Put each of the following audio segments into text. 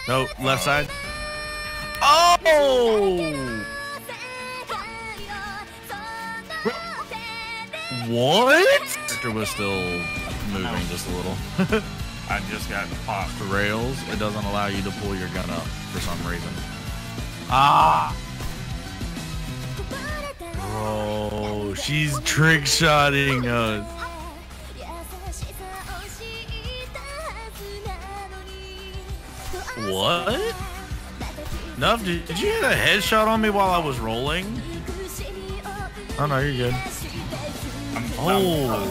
No, left side. Oh! What? Victor was still moving just a little. I just got popped. The rails, it doesn't allow you to pull your gun up for some reason. Ah! Bro, she's trick shotting us. What? Nuff, did you hit a headshot on me while I was rolling? Oh no, you're good. Oh.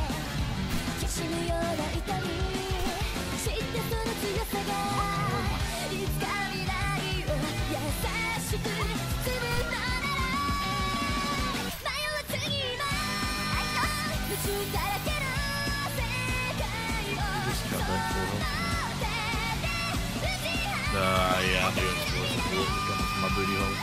Yeah, I knew it was a bullet coming from my booty hole.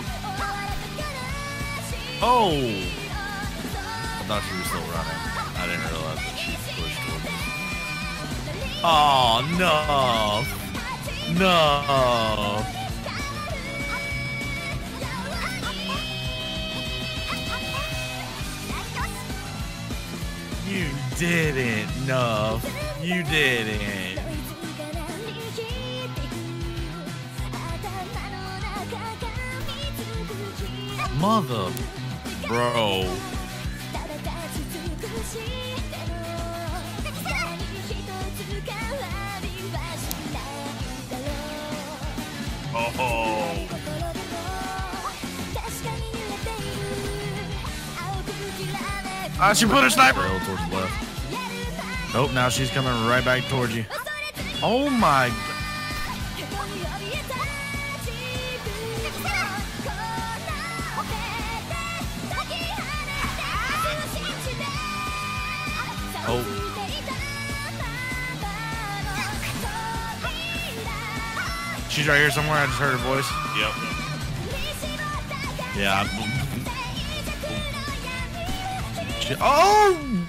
Oh! I thought she was still running. I didn't realize that she pushed towards me. Oh, no! No! You didn't, no. You didn't. Mother, bro. Oh. Ah, she put her sniper towards the left. Nope, now she's coming right back towards you. Oh my God. Oh. She's right here somewhere. I just heard her voice. Yep. Yeah. Oh!